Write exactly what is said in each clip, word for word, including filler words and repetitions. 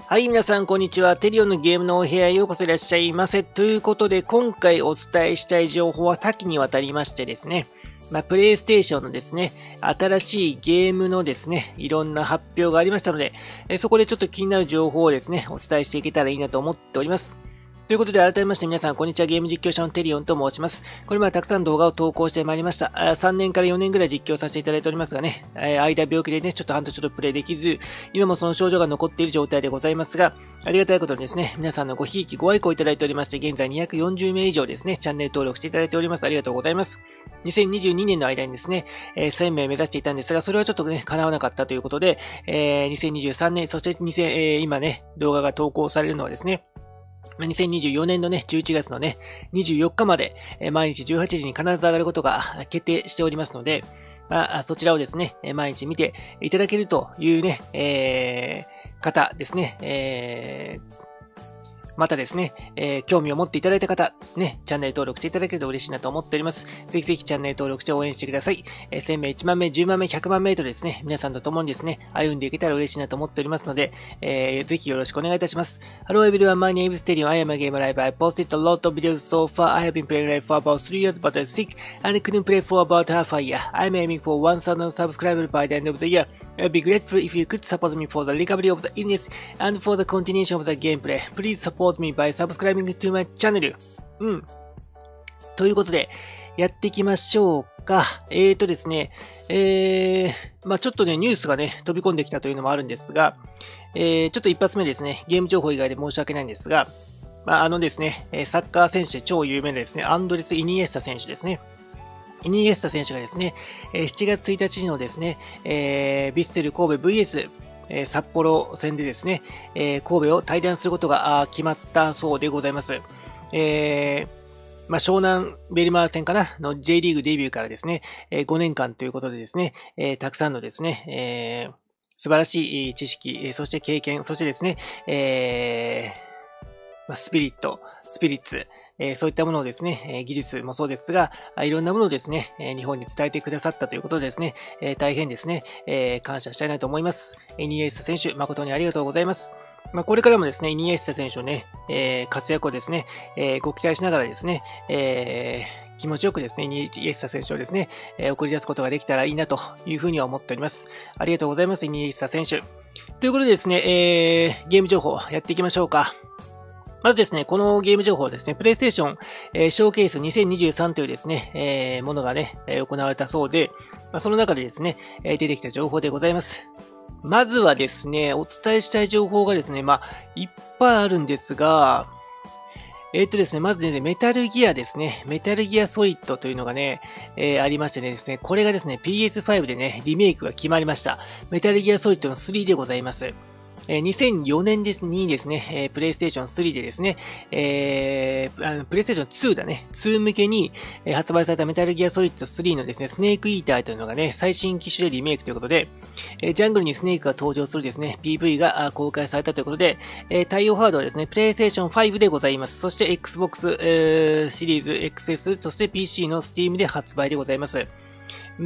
はい、皆さん、こんにちは。テリオンのゲームのお部屋へようこそいらっしゃいませ。ということで、今回お伝えしたい情報は多岐にわたりましてですね、まあ、プレイステーションのですね、新しいゲームのですね、いろんな発表がありましたので、えそこでちょっと気になる情報をですね、お伝えしていけたらいいなと思っております。ということで、改めまして皆さん、こんにちは。ゲーム実況者のテリオンと申します。これまでたくさん動画を投稿してまいりました。さんねんからよねんぐらい実況させていただいておりますがね、間病気でね、ちょっと半年ちょっとプレイできず、今もその症状が残っている状態でございますが、ありがたいことにですね、皆さんのごひいきご愛顧いただいておりまして、現在にひゃくよんじゅうめい以上ですね、チャンネル登録していただいております。ありがとうございます。にせんにじゅうにねんの間にですね、えー、せんめい目指していたんですが、それはちょっとね、叶わなかったということで、えー、にせんにじゅうさんねん、そしてにせん、えー、今ね、動画が投稿されるのはですね、にせんにじゅうよねんのね、じゅういちがつのね、にじゅうよっかまで、えー、毎日じゅうはちじに必ず上がることが決定しておりますので、まあ、そちらをですね、毎日見ていただけるというね、えー、方ですね、えーまたですね、えー、興味を持っていただいた方、ね、チャンネル登録していただけると嬉しいなと思っております。ぜひぜひチャンネル登録して応援してください。えー、せんめい、いちまんめい、じゅうまんめい、ひゃくまんめいとですね、皆さんと共にですね、歩んでいけたら嬉しいなと思っておりますので、えー、ぜひよろしくお願いいたします。Hello everyone, my name is Terion. I am a gamer live. I posted a lot of videos so far. I have been playing live for about three years, but I'm sick and couldn't play for about half a year. I'm aiming for one thousand subscribers by the end of the year. I'd be grateful if you could support me for the recovery of the illness and for the continuation of the gameplay. Please support me by subscribing to my channel. うん。ということで、やっていきましょうか。えーとですね、えー、まあちょっとね、ニュースがね、飛び込んできたというのもあるんですが、えー、ちょっと一発目ですね、ゲーム情報以外で申し訳ないんですが、まああのですね、サッカー選手で超有名なですね、アンドレス・イニエスタ選手ですね。イニエスタ選手がですね、しちがつついたちのですね、えー、ヴィッセル神戸 ブイエス、えー、札幌戦でですね、えー、神戸を退団することが決まったそうでございます。えー、まあ、湘南ベルマーレ戦かなの J リーグデビューからですね、ごねんかんということでですね、えー、たくさんのですね、えー、素晴らしい知識、そして経験、そしてですね、えー、まあ、スピリット、スピリッツ、えー、そういったものをですね、えー、技術もそうですが、いろんなものをですね、えー、日本に伝えてくださったということでですね、えー、大変ですね、えー、感謝したいなと思います。イニエスタ選手、誠にありがとうございます。まあ、これからもですね、イニエスタ選手のね、えー、活躍をですね、えー、ご期待しながらですね、えー、気持ちよくですね、イニエスタ選手をですね、えー、送り出すことができたらいいなというふうには思っております。ありがとうございます、イニエスタ選手。ということでですね、えー、ゲーム情報やっていきましょうか。まずですね、このゲーム情報ですね、プレイステーション、えー、ショーケースにせんにじゅうさんというですね、えー、ものがね、えー、行われたそうで、まあ、その中でですね、えー、出てきた情報でございます。まずはですね、お伝えしたい情報がですね、まあ、いっぱいあるんですが、えー、っとですね、まずね、メタルギアですね、メタルギアソリッドというのがね、えー、ありましてねですね、これがですね、ピーエスファイブ でね、リメイクが決まりました。メタルギアソリッドのスリーでございます。にせんよねんですにですね、プレイステーションスリーでですね、えー、あのプレイステーションツーだね、ツー向けに発売されたメタルギアソリッドスリーのですね、スネークイーターというのがね、最新機種でリメイクということで、ジャングルにスネークが登場するですね、ピーブイ が公開されたということで、対応ハードはですね、プレイステーションファイブでございます。そして Xbox シリーズ エックスエス、そして ピーシー の Steam で発売でございます。うん。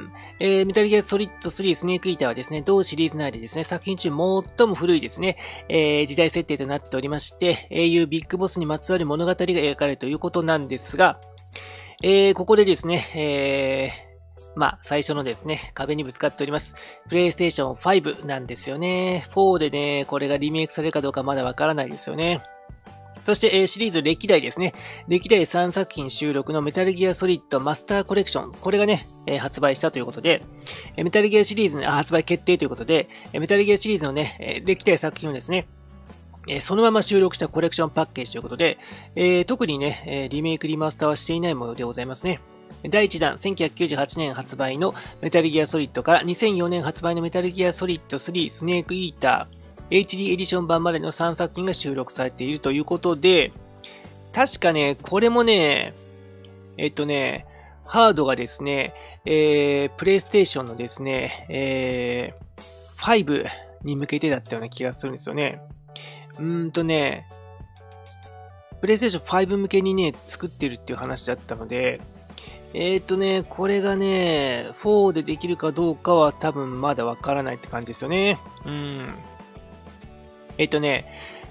えー、メタルギアソリッドスリースネークイーターはですね、同シリーズ内でですね、作品中最も古いですね、えー、時代設定となっておりまして、英雄ビッグボスにまつわる物語が描かれるということなんですが、えー、ここでですね、えー、まあ、最初のですね、壁にぶつかっております。プレイステーションファイブなんですよね。フォーでね、これがリメイクされるかどうかまだわからないですよね。そして、えー、シリーズ歴代ですね。歴代さんさくひん収録のメタルギアソリッドマスターコレクション。これがね、えー、発売したということで、えー、メタルギアシリーズの発売決定ということで、えー、メタルギアシリーズのね、えー、歴代作品をですね、えー、そのまま収録したコレクションパッケージということで、えー、特にね、えー、リメイクリマスターはしていないものでございますね。だいいちだん、せんきゅうひゃくきゅうじゅうはちねん発売のメタルギアソリッドからにせんよねん発売のメタルギアソリッドスリースネークイーター、エイチディー エディション版までのさんさくひんが収録されているということで、確かね、これもね、えっとね、ハードがですね、えー、プレイステーションのですね、えー、ファイブに向けてだったような気がするんですよね。うーんとね、プレイステーションファイブ向けにね、作ってるっていう話だったので、えーとね、これがね、フォーでできるかどうかは多分まだわからないって感じですよね。うん。 えっとね、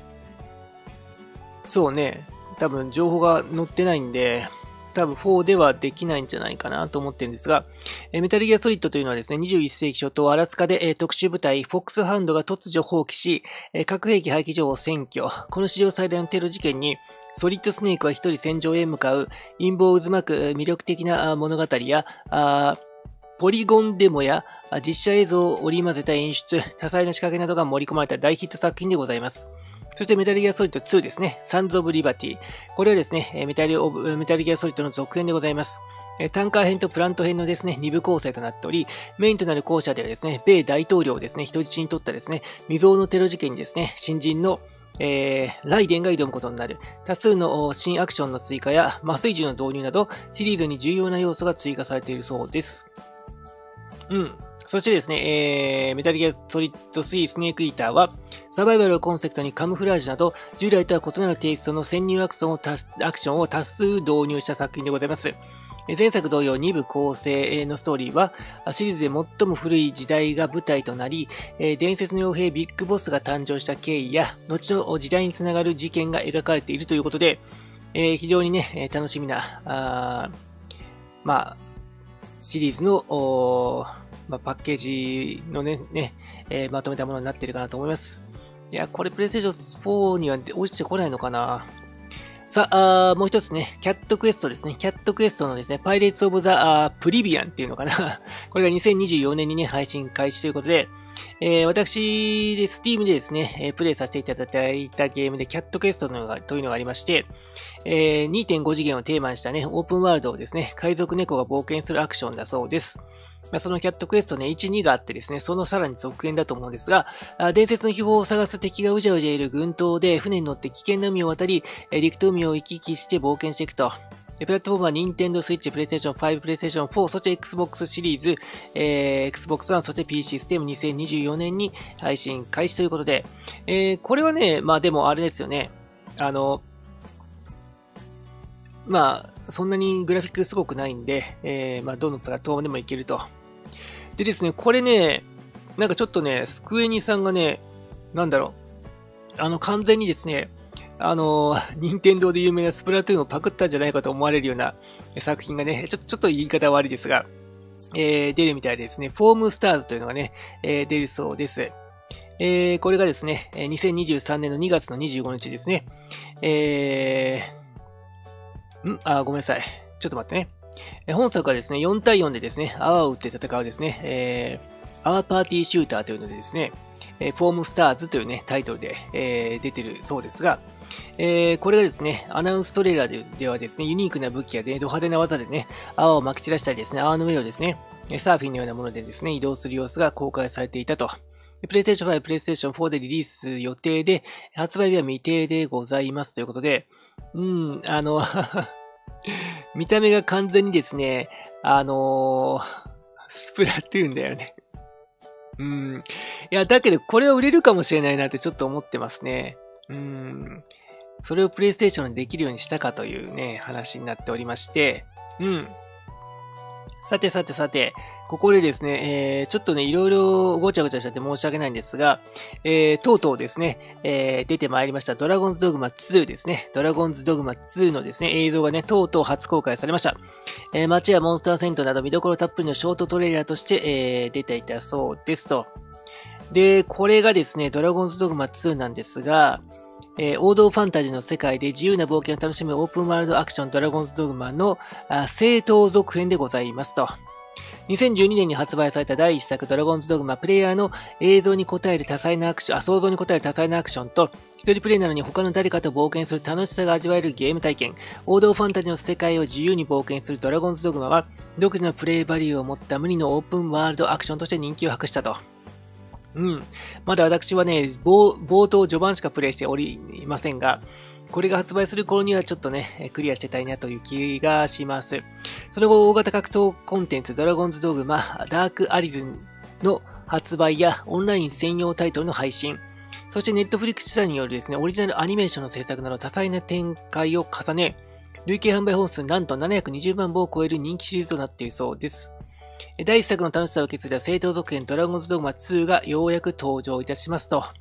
そうね、多分情報が載ってないんで、多分フォーではできないんじゃないかなと思ってるんですが、えメタルギアソリッドというのはですね、にじゅういっ世紀初頭アラスカで、え特殊部隊フォックスハウンドが突如放棄し、え核兵器廃棄場を占拠。この史上最大のテロ事件に、ソリッドスネークは一人戦場へ向かう陰謀渦巻く魅力的な物語や、あポリゴンデモや実写映像を織り交ぜた演出、多彩な仕掛けなどが盛り込まれた大ヒット作品でございます。そしてメタルギアソリッドツーですね。サンズ・オブ・リバティ。これはですね、メタルオブメタルギアソリッドの続編でございます。タンカー編とプラント編のですね、二部構成となっており、メインとなる後者ではですね、米大統領をですね、人質に取ったですね、未曾有のテロ事件にですね、新人のえー、ライデンが挑むことになる。多数の新アクションの追加や麻酔銃の導入など、シリーズに重要な要素が追加されているそうです。うん。そしてですね、えー、メタルギアソリッドスリースネークイーターは、サバイバルをコンセプトにカムフラージュなど、従来とは異なるテイストの潜入アクションを多アクションを多数導入した作品でございます。前作同様に部構成のストーリーは、シリーズで最も古い時代が舞台となり、伝説の傭兵ビッグボスが誕生した経緯や、後の時代につながる事件が描かれているということで、非常にね、楽しみな、あまあ、シリーズの、まあ、パッケージのね、ねえー、まとめたものになっているかなと思います。いや、これプレイステーションフォーには落ちてこないのかな。さあ、あもう一つね、キャットクエストですね。キャットクエストのですね、パイレーツ・オブ・ザ・プリビアンっていうのかな。これがにせんにじゅうよねんにね、配信開始ということで、えー、私で、スティームでですね、えー、プレイさせていただいたゲームで、キャットクエストというのがというのがありまして、えー、にてんご 次元をテーマにしたね、オープンワールドをですね、海賊猫が冒険するアクションだそうです。まあ、そのキャットクエストね、いち、にがあってですね、そのさらに続編だと思うんですが、伝説の秘宝を探す敵がうじゃうじゃいる群島で船に乗って危険な海を渡り、陸と海を行き来して冒険していくと。プラットフォームは Nintendo Switch、PlayStation ファイブ、PlayStation フォー、そして Xbox シリーズ、えー、Xbox One、そして ピーシー システムにせんにじゅうよねんに配信開始ということで、えー、これはね、まあでもあれですよね。あの、まあ、そんなにグラフィックすごくないんで、えー、まあ、どのプラットフォームでもいけると。でですね、これね、なんかちょっとね、スクエニさんがね、なんだろう、あの、完全にですね、あの、任天堂で有名なスプラトゥーンをパクったんじゃないかと思われるような作品がね、ちょっと、ちょっと言い方悪いですが、えー、出るみたいですね。フォームスターズというのがね、えー、出るそうです。えー、これがですね、にせんにじゅうさんねんのにがつのにじゅうごにちですね。えー、んあ、ごめんなさい。ちょっと待ってね。本作はですね、よんたいよんでですね、泡を打って戦うですね、えー、アワーパーティーシューターというのでですね、フォームスターズというね、タイトルで、えー、出てるそうですが、えー、これがですね、アナウンストレーラー で, ではですね、ユニークな武器や、ね、ド派手な技でね、泡を撒き散らしたりですね、泡の上をですね、サーフィンのようなものでですね、移動する様子が公開されていたと。プレイステーションファイブ、プレイステーションフォーでリリース予定で、発売日は未定でございますということで、うん、あの、見た目が完全にですね、あのー、スプラトゥーンだよね。うん。いや、だけどこれは売れるかもしれないなってちょっと思ってますね。うん。それをプレイステーションでできるようにしたかというね、話になっておりまして。うん。さてさてさて、ここでですね、えー、ちょっとね、いろいろごちゃごちゃしちゃって申し訳ないんですが、えー、とうとうですね、えー、出てまいりましたドラゴンズドグマツーですね。ドラゴンズドグマツーのですね、映像がね、とうとう初公開されました。えー、街やモンスターセントなど見どころたっぷりのショートトレーラーとして、えー、出ていたそうですと。で、これがですね、ドラゴンズドグマツーなんですが、えー、王道ファンタジーの世界で自由な冒険を楽しむオープンワールドアクションドラゴンズドグマの正統続編でございますと。にせんじゅうにねんに発売されただいいっさくドラゴンズドグマプレイヤーの映像に応える多彩なアクション、あ、想像に応える多彩なアクションと、一人プレイなのに他の誰かと冒険する楽しさが味わえるゲーム体験、王道ファンタジーの世界を自由に冒険するドラゴンズドグマは、独自のプレイバリューを持った無二のオープンワールドアクションとして人気を博したと。うん。まだ私はね、冒、冒頭序盤しかプレイしておりませんが、これが発売する頃にはちょっとね、クリアしてたいなという気がします。その後、大型格闘コンテンツドラゴンズドグマダークアリズンの発売やオンライン専用タイトルの配信、そしてネットフリックス社によるですね、オリジナルアニメーションの制作など多彩な展開を重ね、累計販売本数なんとななひゃくにじゅうまんぼを超える人気シリーズとなっているそうです。だいいっさくの楽しさを受け継いだ正統続編ドラゴンズドグマツーがようやく登場いたしますと。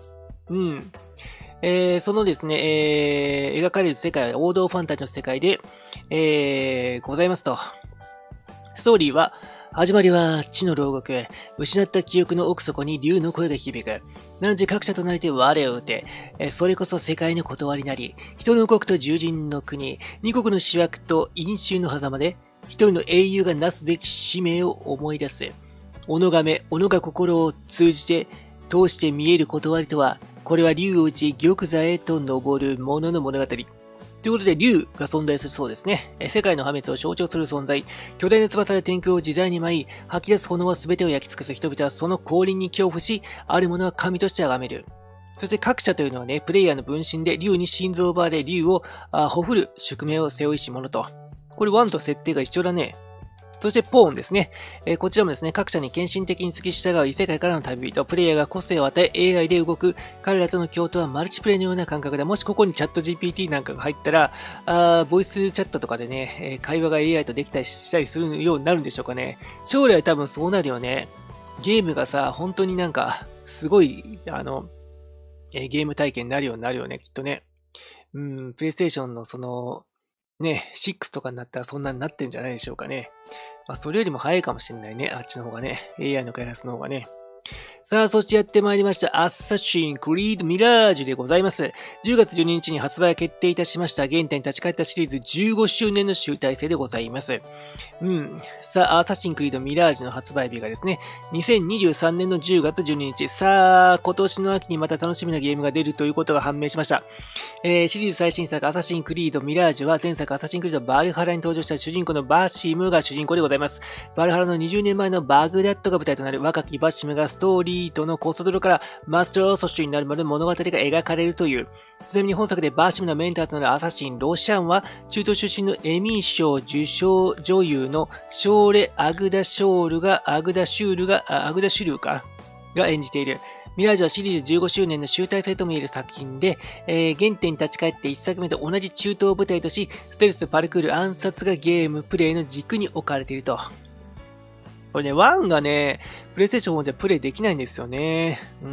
うん。えー、そのですね、えー、描かれる世界は王道ファンタジーの世界で、えー、ございますと。ストーリーは、始まりは地の牢獄。失った記憶の奥底に竜の声が響く。汝各社となりて我を打て。それこそ世界の断りなり。人の国と獣人の国。二国の主役と因習の狭間で。一人の英雄がなすべき使命を思い出す。己が目、己が心を通じて、通して見える断りとは、これは竜を打ち玉座へと登る者の物語。ということで、竜が存在するそうですね。世界の破滅を象徴する存在。巨大な翼で天空を自在に舞い、吐き出す炎は全てを焼き尽くす人々はその降臨に恐怖し、ある者は神として崇める。そして各社というのはね、プレイヤーの分身で竜に心臓を奪われ、竜をほふる宿命を背負いし者と。これワンと設定が一緒だね。そしてポーンですね。えー、こちらもですね、各社に献身的に付き従う異世界からの旅人、プレイヤーが個性を与え エーアイ で動く、彼らとの共闘はマルチプレイのような感覚で、もしここにチャット ジーピーティー なんかが入ったら、あボイスチャットとかでね、えー、会話が エーアイ とできたりしたりするようになるんでしょうかね。将来多分そうなるよね。ゲームがさ、本当になんか、すごい、あの、えー、ゲーム体験になるようになるよね、きっとね。うん、プレイステーションのその、ね、シックスとかになったらそんなになってんじゃないでしょうかね。まあ、それよりも早いかもしれないね。あっちの方がね。エーアイ の開発の方がね。さあ、そしてやってまいりました。アッサシンクリードミラージュでございます。じゅうがつじゅうににちに発売が決定いたしました。原点に立ち返ったシリーズじゅうごしゅうねんの集大成でございます。うん。さあ、アッサシンクリードミラージュの発売日がですね、にせんにじゅうさんねんのじゅうがつじゅうににち。さあ、今年の秋にまた楽しみなゲームが出るということが判明しました。えー、シリーズ最新作アッサシンクリードミラージュは前作アッサシンクリードバルハラに登場した主人公のバシムが主人公でございます。バルハラのにじゅうねんまえのバグダッドが舞台となる若きバシムがストーリーとのコストドルからマスターオーソシュになるまで物語が描かれるという。ちなみに本作でバーシムのメンターとなるアサシン・ロシャンは中東出身のエミー賞受賞女優のショーレ・アグダショールが、アグダシュールが、アグダシュルーかが演じている。ミラージュはシリーズじゅうごしゅうねんの集大成とも言える作品で、えー、原点に立ち返っていっさくめと同じ中東を舞台とし、ステルス、パルクール、暗殺がゲームプレイの軸に置かれていると。これね、ワンがね、プレイステーションじゃプレイできないんですよね。うん。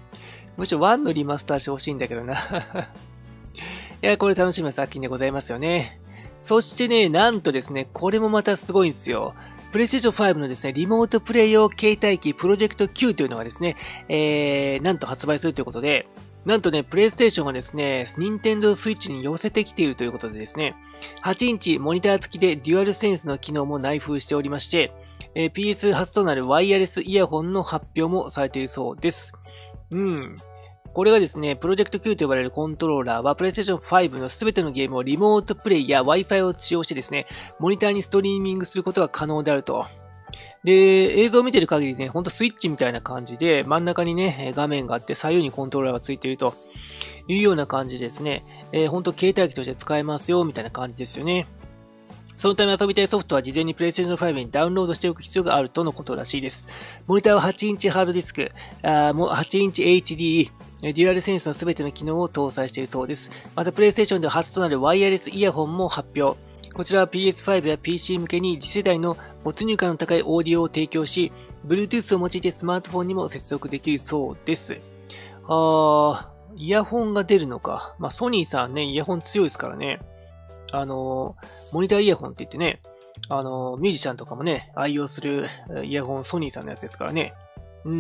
むしろワンのリマスターしてほしいんだけどな。いや、これ楽しみな作品でございますよね。そしてね、なんとですね、これもまたすごいんですよ。プレイステーションファイブのですね、リモートプレイ用携帯機プロジェクト Q というのがですね、えー、なんと発売するということで、なんとね、プレイステーションがですね、任天堂スイッチに寄せてきているということでですね、はちインチモニター付きでデュアルセンスの機能も内封しておりまして、えー、ピーエス 初となるワイヤレスイヤホンの発表もされているそうです。うん。これがですね、プロジェクト Q と呼ばれるコントローラーは、プレイステーションファイブのすべてのゲームをリモートプレイや Wi-Fi を使用してですね、モニターにストリーミングすることが可能であると。で、映像を見てる限りね、ほんとスイッチみたいな感じで、真ん中にね、画面があって左右にコントローラーがついているというような感じですね。えー、ほんと携帯機として使えますよ、みたいな感じですよね。そのため遊びたいソフトは事前に プレイステーションファイブにダウンロードしておく必要があるとのことらしいです。モニターははちインチハードディスク、あはちインチ エイチディー、デュアルセンスのすべての機能を搭載しているそうです。またプレイステーションで初となるワイヤレスイヤホンも発表。こちらは ピーエスファイブ や ピーシー 向けに次世代の没入感の高いオーディオを提供し、Bluetooth を用いてスマートフォンにも接続できるそうです。あー、イヤホンが出るのか。まあ、ソニーさんね、イヤホン強いですからね。あのー、モニターイヤホンって言ってね、あのー、ミュージシャンとかもね、愛用するイヤホン、ソニーさんのやつですからね。うん。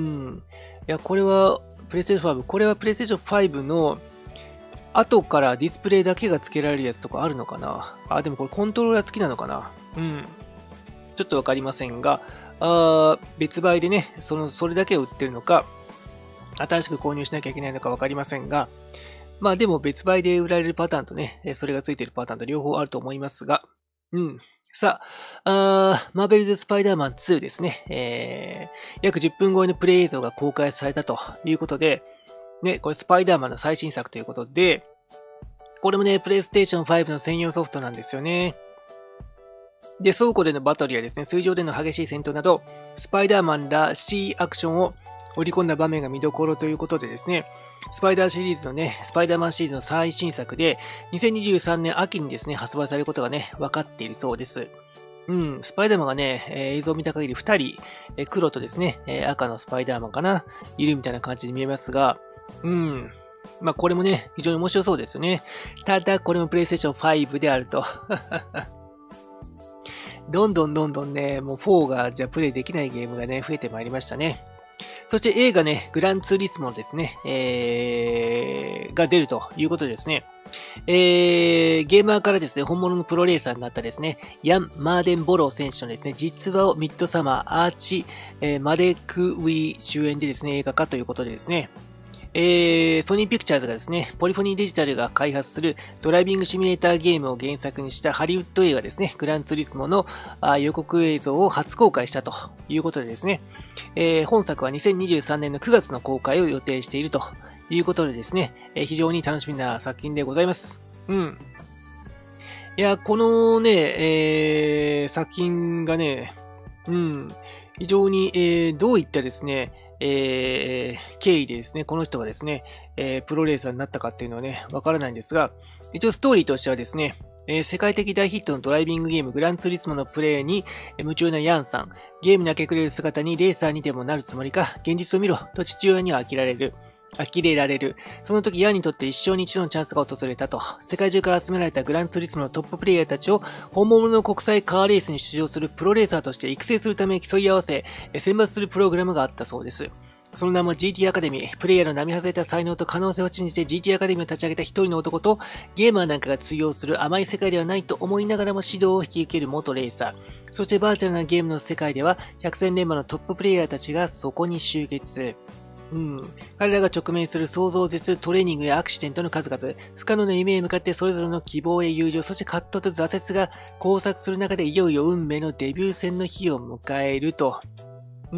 いや、これは、プレイステーションファイブ、これはプレイステーションファイブの後からディスプレイだけが付けられるやつとかあるのかな。あ、でもこれコントローラー付きなのかな。うん。ちょっとわかりませんが、あ別売でね、その、それだけを売ってるのか、新しく購入しなきゃいけないのかわかりませんが、まあでも別売で売られるパターンとね、それが付いているパターンと両方あると思いますが、うん。さあ、あマーベルズ・スパイダーマンツーですね。えー、約じゅっぷん超えのプレイ映像が公開されたということで、ね、これスパイダーマンの最新作ということで、これもね、プレイステーションファイブの専用ソフトなんですよね。で、倉庫でのバトルやですね、水上での激しい戦闘など、スパイダーマンらしいアクションを織り込んだ場面が見どころということでですね、スパイダーシリーズのね、スパイダーマンシリーズの最新作で、にせんにじゅうさんねん秋にですね、発売されることがね、分かっているそうです。うん、スパイダーマンがね、えー、映像を見た限りふたり、えー、黒とですね、えー、赤のスパイダーマンかな、いるみたいな感じに見えますが、 うん。まあ、これもね、非常に面白そうですよね。ただ、これも プレイステーションファイブであると。どんどんどんどんね、もうフォーがじゃあプレイできないゲームがね、増えてまいりましたね。そして映画ね、グランツーリスモですね、えー、が出るということでですね。えー、ゲーマーからですね、本物のプロレーサーになったですね、ヤン・マーデンボロー選手のですね、実話をミッドサマー・アーチ、えー、マデクウィ主演でですね、映画化ということでですね、えー、ソニーピクチャーズがですね、ポリフォニーデジタルが開発するドライビングシミュレーターゲームを原作にしたハリウッド映画ですね、グランツーリスモのあ予告映像を初公開したということでですね、えー、本作はにせんにじゅうさんねんのくがつの公開を予定しているということでですね、えー、非常に楽しみな作品でございます。うん。いや、このね、えー、作品がね、うん、非常に、えー、どういったですね、えー、経緯でですね、この人がですね、えー、プロレーサーになったかっていうのはね、わからないんですが、一応ストーリーとしてはですね、えー、世界的大ヒットのドライビングゲームグランツーリスモのプレイに夢中なヤンさん、ゲームに明け暮れる姿にレーサーにでもなるつもりか、現実を見ろと父親には飽きられる。呆れられる。その時、ヤンにとって一生に一度のチャンスが訪れたと。世界中から集められたグランツーリスモのトッププレイヤーたちを本物の国際カーレースに出場するプロレーサーとして育成するため競い合わせ、選抜するプログラムがあったそうです。その名も ジーティー アカデミー。プレイヤーの並外れた才能と可能性を信じて ジーティー アカデミーを立ち上げた一人の男と、ゲーマーなんかが通用する甘い世界ではないと思いながらも指導を引き受ける元レーサー。そしてバーチャルなゲームの世界では、百戦錬磨のトッププレイヤーたちがそこに集結。うん。彼らが直面する想像を絶するトレーニングやアクシデントの数々、不可能な夢へ向かってそれぞれの希望へ友情、そして葛藤と挫折が交錯する中でいよいよ運命のデビュー戦の日を迎えると。うん。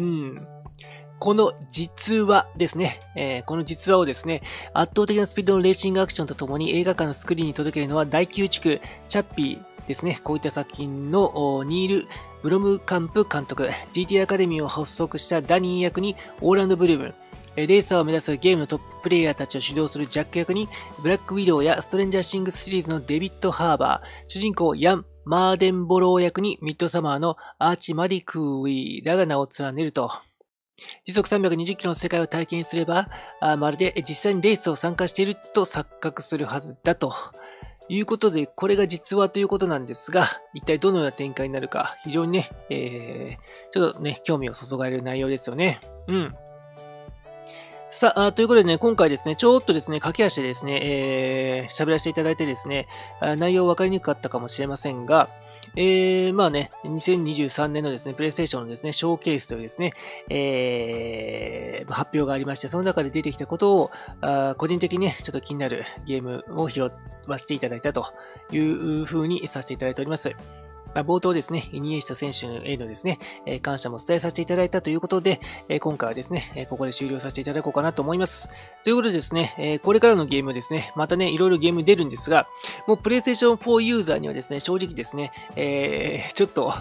この実話ですね、えー。この実話をですね、圧倒的なスピードのレーシングアクションとともに映画館のスクリーンに届けるのは大宮地区、チャッピーですね。こういった作品のニール・ブロムカンプ監督、ジーティー アカデミーを発足したダニー役にオーランド・ブルーム、レーサーを目指すゲームのトッププレイヤーたちを指導するジャック役に、ブラックウィドウやストレンジャーシングスシリーズのデビッド・ハーバー、主人公ヤン・マーデンボロー役にミッドサマーのアーチ・マディクーウィーらが名を連ねると。時速さんびゃくにじゅっキロの世界を体験すれば、あまるで実際にレースを参加していると錯覚するはずだと。いうことで、これが実話ということなんですが、一体どのような展開になるか、非常にね、えー、ちょっとね、興味を注がれる内容ですよね。うん。さあ、ということでね、今回ですね、ちょっとですね、駆け足でですね、えー、喋らせていただいてですね、内容分かりにくかったかもしれませんが、えー、まあね、にせんにじゅうさんねんのですね、プレイステーションのですね、ショーケースというですね、えー、発表がありまして、その中で出てきたことを、あ個人的にね、ちょっと気になるゲームを拾わせていただいたという風にさせていただいております。まあ、冒頭ですね、イニエスタ選手へのですね、えー、感謝も伝えさせていただいたということで、えー、今回はですね、えー、ここで終了させていただこうかなと思います。ということでですね、えー、これからのゲームですね、またね、いろいろゲーム出るんですが、もうプレイステーションフォーユーザーにはですね、正直ですね、えー、ちょっと、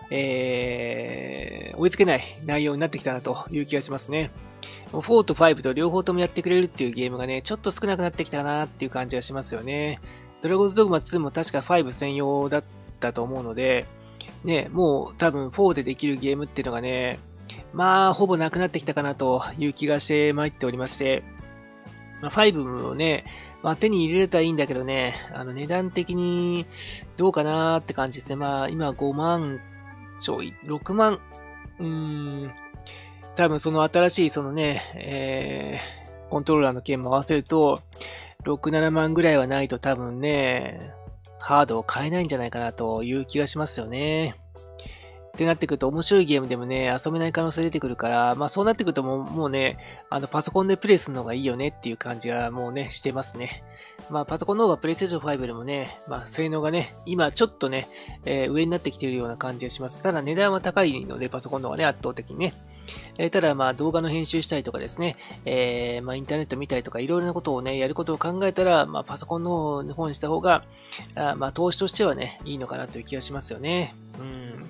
えー、追いつけない内容になってきたなという気がしますね。フォーとファイブと両方ともやってくれるっていうゲームがね、ちょっと少なくなってきたなっていう感じがしますよね。ドラゴンズドグマツーも確かファイブ専用だったと思うので、ね、もう多分フォーでできるゲームっていうのがね、まあ、ほぼなくなってきたかなという気がして参っておりまして、まあ、ファイブもね、まあ、手に入れれたらいいんだけどね、あの値段的にどうかなーって感じですね。まあ、今ごまんちょい、ろくまん、うーん、多分その新しいそのね、えー、コントローラーの件も合わせると、ろく、ななまんぐらいはないと多分ね、ハードを買えないんじゃないかなという気がしますよね。ってなってくると面白いゲームでもね、遊べない可能性出てくるから、まあそうなってくるともうもうね、あのパソコンでプレイするのがいいよねっていう感じがもうね、してますね。まあパソコンの方がプレイステーションファイブでもね、まあ性能がね、今ちょっとね、えー、上になってきているような感じがします。ただ値段は高いのでパソコンの方がね、圧倒的にね。えー、ただまあ動画の編集したりとかですね、えー、まあインターネット見たりとかいろいろなことをね、やることを考えたら、まあパソコンの方にした方が、あまあ投資としてはね、いいのかなという気がしますよね。うん。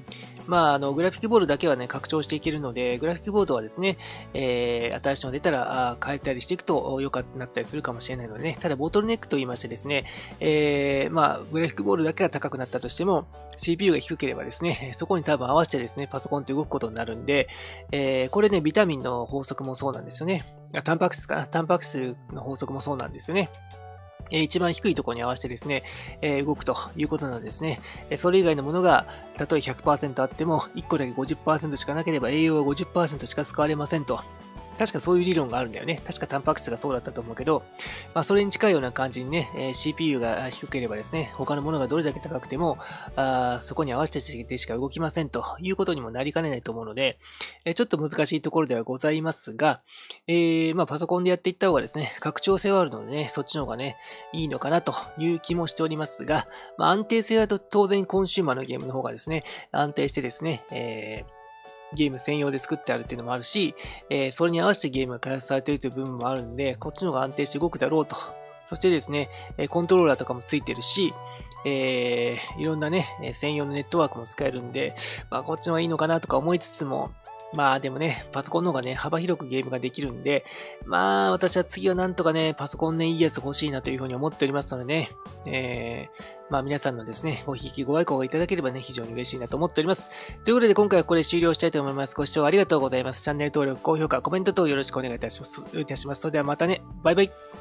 まあ、あの、グラフィックボードだけはね、拡張していけるので、グラフィックボードはですね、えー、新しいの出たら、あ変えたりしていくと良くなったりするかもしれないのでね、ただ、ボトルネックと言いましてですね、えー、まあ、グラフィックボードだけが高くなったとしても、シーピーユー が低ければですね、そこに多分合わせてですね、パソコンって動くことになるんで、えー、これね、ビタミンの法則もそうなんですよね。あ、タンパク質かな。タンパク質の法則もそうなんですよね。一番低いところに合わせてですね、えー、動くということなのでですね、それ以外のものが、たとえ ひゃくパーセント あっても、いっこだけ ごじゅっパーセント しかなければ栄養は ごじゅっパーセント しか使われませんと。確かそういう理論があるんだよね。確かタンパク質がそうだったと思うけど、まあそれに近いような感じにね、えー、シーピーユー が低ければですね、他のものがどれだけ高くても、あそこに合わせてしか動きませんということにもなりかねないと思うので、えー、ちょっと難しいところではございますが、えー、まあパソコンでやっていった方がですね、拡張性はあるのでね、そっちの方がね、いいのかなという気もしておりますが、まあ安定性は当然コンシューマーのゲームの方がですね、安定してですね、えーゲーム専用で作ってあるっていうのもあるし、えー、それに合わせてゲームが開発されているという部分もあるんで、こっちの方が安定して動くだろうと。そしてですね、コントローラーとかもついてるし、えー、いろんなね、専用のネットワークも使えるんで、まあこっちの方がいいのかなとか思いつつも、まあでもね、パソコンの方がね、幅広くゲームができるんで、まあ私は次はなんとかね、パソコンね、いいやつ欲しいなというふうに思っておりますのでね、えー、まあ皆さんのですね、ごひいきご愛顧がいただければね、非常に嬉しいなと思っております。ということで今回はここで終了したいと思います。ご視聴ありがとうございます。チャンネル登録、高評価、コメント等よろしくお願いいたします。いたします。それではまたね、バイバイ。